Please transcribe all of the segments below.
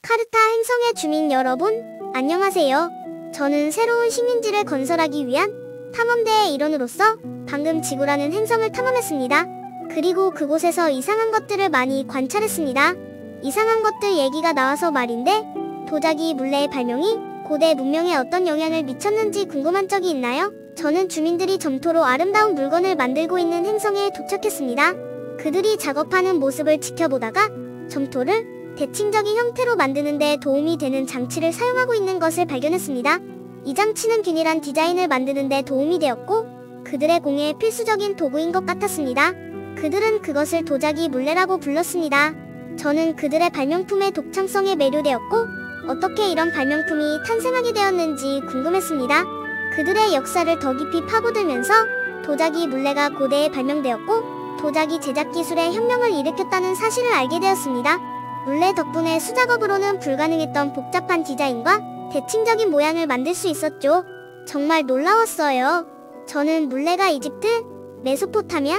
카르타 행성의 주민 여러분, 안녕하세요. 저는 새로운 식민지를 건설하기 위한 탐험대의 일원으로서 방금 지구라는 행성을 탐험했습니다. 그리고 그곳에서 이상한 것들을 많이 관찰했습니다. 이상한 것들 얘기가 나와서 말인데, 도자기 물레의 발명이 고대 문명에 어떤 영향을 미쳤는지 궁금한 적이 있나요? 저는 주민들이 점토로 아름다운 물건을 만들고 있는 행성에 도착했습니다. 그들이 작업하는 모습을 지켜보다가 점토를 대칭적인 형태로 만드는 데 도움이 되는 장치를 사용하고 있는 것을 발견했습니다. 이 장치는 균일한 디자인을 만드는 데 도움이 되었고 그들의 공예에 필수적인 도구인 것 같았습니다. 그들은 그것을 도자기 물레라고 불렀습니다. 저는 그들의 발명품의 독창성에 매료되었고 어떻게 이런 발명품이 탄생하게 되었는지 궁금했습니다. 그들의 역사를 더 깊이 파고들면서 도자기 물레가 고대에 발명되었고 도자기 제작 기술에 혁명을 일으켰다는 사실을 알게 되었습니다. 물레 덕분에 수작업으로는 불가능했던 복잡한 디자인과 대칭적인 모양을 만들 수 있었죠. 정말 놀라웠어요. 저는 물레가 이집트, 메소포타미아,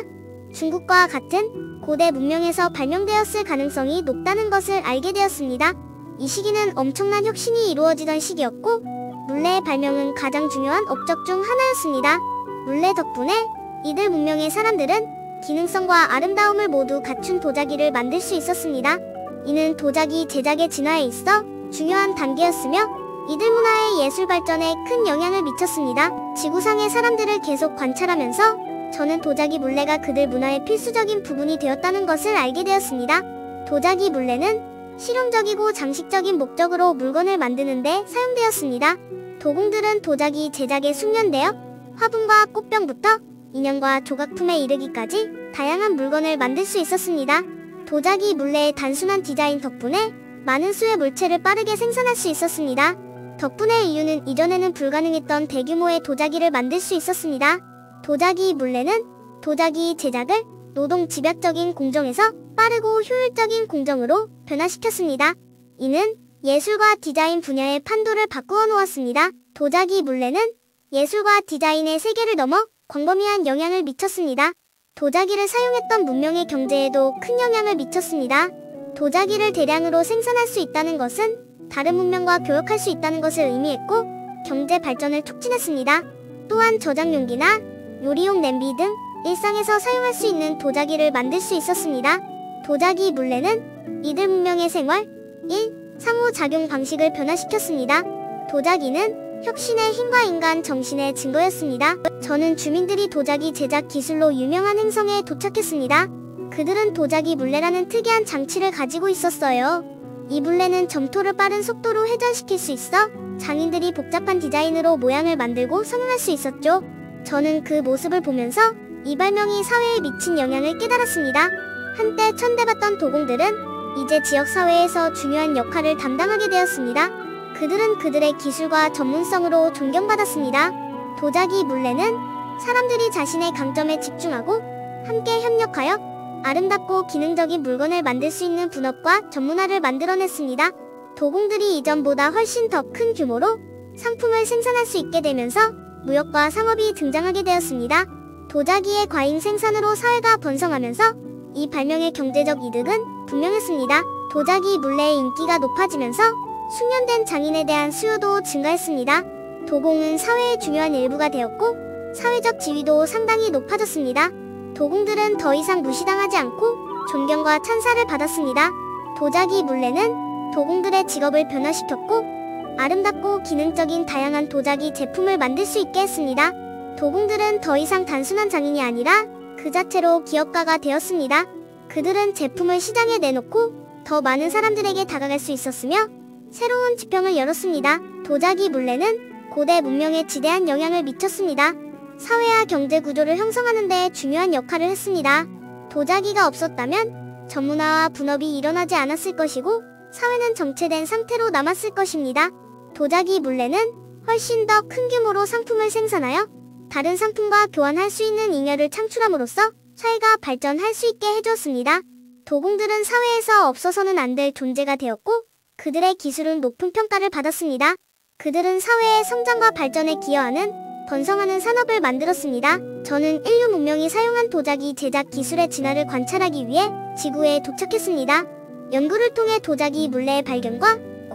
중국과 같은 고대 문명에서 발명되었을 가능성이 높다는 것을 알게 되었습니다. 이 시기는 엄청난 혁신이 이루어지던 시기였고 물레의 발명은 가장 중요한 업적 중 하나였습니다. 물레 덕분에 이들 문명의 사람들은 기능성과 아름다움을 모두 갖춘 도자기를 만들 수 있었습니다. 이는 도자기 제작의 진화에 있어 중요한 단계였으며 이들 문화의 예술 발전에 큰 영향을 미쳤습니다. 지구상의 사람들을 계속 관찰하면서 저는 도자기 물레가 그들 문화의 필수적인 부분이 되었다는 것을 알게 되었습니다. 도자기 물레는 실용적이고 장식적인 목적으로 물건을 만드는 데 사용되었습니다. 도공들은 도자기 제작에 숙련되어 화분과 꽃병부터 인형과 조각품에 이르기까지 다양한 물건을 만들 수 있었습니다. 도자기 물레의 단순한 디자인 덕분에 많은 수의 물체를 빠르게 생산할 수 있었습니다. 덕분에 인류는 이전에는 불가능했던 대규모의 도자기를 만들 수 있었습니다. 도자기 물레는 도자기 제작을 노동 집약적인 공정에서 빠르고 효율적인 공정으로 변화시켰습니다. 이는 예술과 디자인 분야의 판도를 바꾸어 놓았습니다. 도자기 물레는 예술과 디자인의 세계를 넘어 광범위한 영향을 미쳤습니다. 도자기를 사용했던 문명의 경제에도 큰 영향을 미쳤습니다. 도자기를 대량으로 생산할 수 있다는 것은 다른 문명과 교역할 수 있다는 것을 의미했고 경제 발전을 촉진했습니다. 또한 저장용기나 요리용 냄비 등 일상에서 사용할 수 있는 도자기를 만들 수 있었습니다. 도자기 물레는 이들 문명의 생활, 상호작용 방식을 변화시켰습니다. 도자기는 혁신의 힘과 인간 정신의 증거였습니다. 저는 주민들이 도자기 제작 기술로 유명한 행성에 도착했습니다. 그들은 도자기 물레라는 특이한 장치를 가지고 있었어요. 이 물레는 점토를 빠른 속도로 회전시킬 수 있어 장인들이 복잡한 디자인으로 모양을 만들고 성형할 수 있었죠. 저는 그 모습을 보면서 이 발명이 사회에 미친 영향을 깨달았습니다. 한때 천대받던 도공들은 이제 지역사회에서 중요한 역할을 담당하게 되었습니다. 그들은 그들의 기술과 전문성으로 존경받았습니다. 도자기 물레는 사람들이 자신의 강점에 집중하고 함께 협력하여 아름답고 기능적인 물건을 만들 수 있는 분업과 전문화를 만들어냈습니다. 도공들이 이전보다 훨씬 더 큰 규모로 상품을 생산할 수 있게 되면서 무역과 상업이 등장하게 되었습니다. 도자기의 과잉 생산으로 사회가 번성하면서 이 발명의 경제적 이득은 분명했습니다. 도자기 물레의 인기가 높아지면서 숙련된 장인에 대한 수요도 증가했습니다. 도공은 사회의 중요한 일부가 되었고 사회적 지위도 상당히 높아졌습니다. 도공들은 더 이상 무시당하지 않고 존경과 찬사를 받았습니다. 도자기 물레는 도공들의 직업을 변화시켰고 아름답고 기능적인 다양한 도자기 제품을 만들 수 있게 했습니다. 도공들은 더 이상 단순한 장인이 아니라 그 자체로 기업가가 되었습니다. 그들은 제품을 시장에 내놓고 더 많은 사람들에게 다가갈 수 있었으며 새로운 지평을 열었습니다. 도자기 물레는 고대 문명에 지대한 영향을 미쳤습니다. 사회와 경제 구조를 형성하는 데 중요한 역할을 했습니다. 도자기가 없었다면 전문화와 분업이 일어나지 않았을 것이고 사회는 정체된 상태로 남았을 것입니다. 도자기 물레는 훨씬 더 큰 규모로 상품을 생산하여 다른 상품과 교환할 수 있는 잉여를 창출함으로써 사회가 발전할 수 있게 해주었습니다. 도공들은 사회에서 없어서는 안 될 존재가 되었고 그들의 기술은 높은 평가를 받았습니다. 그들은 사회의 성장과 발전에 기여하는 번성하는 산업을 만들었습니다. 저는 인류 문명이 사용한 도자기 제작 기술의 진화를 관찰하기 위해 지구에 도착했습니다. 연구를 통해 도자기 물레의 발견과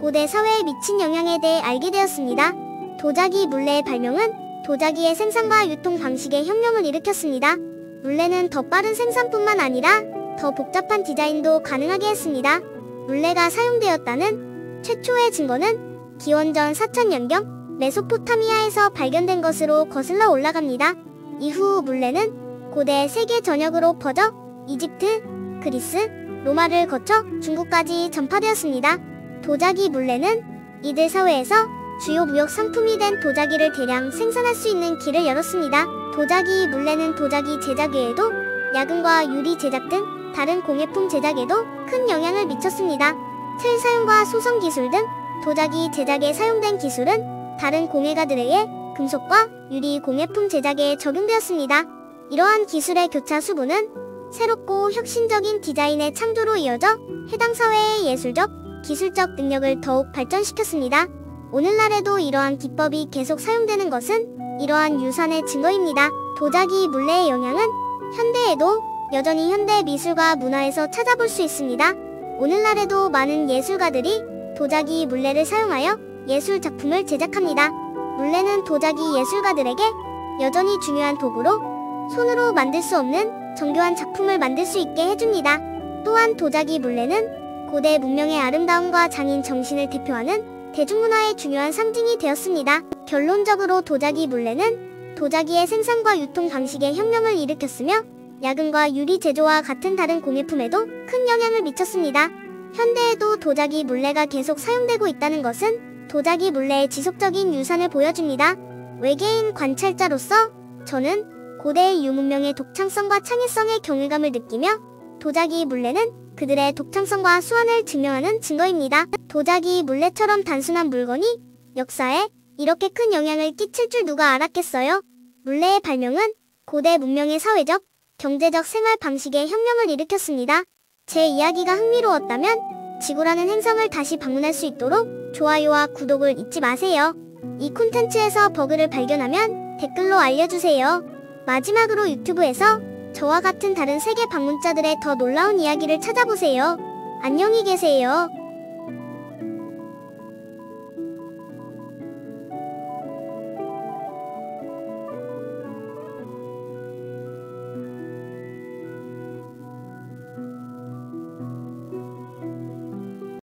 고대 사회에 미친 영향에 대해 알게 되었습니다. 도자기 물레의 발명은 도자기의 생산과 유통 방식에 혁명을 일으켰습니다. 물레는 더 빠른 생산뿐만 아니라 더 복잡한 디자인도 가능하게 했습니다. 물레가 사용되었다는 최초의 증거는 기원전 4000년경 메소포타미아에서 발견된 것으로 거슬러 올라갑니다. 이후 물레는 고대 세계 전역으로 퍼져 이집트, 그리스, 로마를 거쳐 중국까지 전파되었습니다. 도자기 물레는 이들 사회에서 주요 무역 상품이 된 도자기를 대량 생산할 수 있는 길을 열었습니다. 도자기 물레는 도자기 제작 외에도 야금과 유리 제작 등 다른 공예품 제작에도 큰 영향을 미쳤습니다. 틀 사용과 소성 기술 등 도자기 제작에 사용된 기술은 다른 공예가들에게 금속과 유리 공예품 제작에 적용되었습니다. 이러한 기술의 교차 수부는 새롭고 혁신적인 디자인의 창조로 이어져 해당 사회의 예술적, 기술적 능력을 더욱 발전시켰습니다. 오늘날에도 이러한 기법이 계속 사용되는 것은 이러한 유산의 증거입니다. 도자기 물레의 영향은 현대에도 여전히 현대 미술과 문화에서 찾아볼 수 있습니다. 오늘날에도 많은 예술가들이 도자기 물레를 사용하여 예술 작품을 제작합니다. 물레는 도자기 예술가들에게 여전히 중요한 도구로 손으로 만들 수 없는 정교한 작품을 만들 수 있게 해줍니다. 또한 도자기 물레는 고대 문명의 아름다움과 장인 정신을 대표하는 대중문화의 중요한 상징이 되었습니다. 결론적으로 도자기 물레는 도자기의 생산과 유통 방식에 혁명을 일으켰으며 야금과 유리 제조와 같은 다른 공예품에도 큰 영향을 미쳤습니다. 현대에도 도자기 물레가 계속 사용되고 있다는 것은 도자기 물레의 지속적인 유산을 보여줍니다. 외계인 관찰자로서 저는 고대의 유문명의 독창성과 창의성의 경외감을 느끼며 도자기 물레는 그들의 독창성과 수완을 증명하는 증거입니다. 도자기 물레처럼 단순한 물건이 역사에 이렇게 큰 영향을 끼칠 줄 누가 알았겠어요? 물레의 발명은 고대 문명의 사회적, 경제적 생활 방식에 혁명을 일으켰습니다. 제 이야기가 흥미로웠다면 지구라는 행성을 다시 방문할 수 있도록 좋아요와 구독을 잊지 마세요. 이 콘텐츠에서 버그를 발견하면 댓글로 알려주세요. 마지막으로 유튜브에서 저와 같은 다른 세계 방문자들의 더 놀라운 이야기를 찾아보세요. 안녕히 계세요.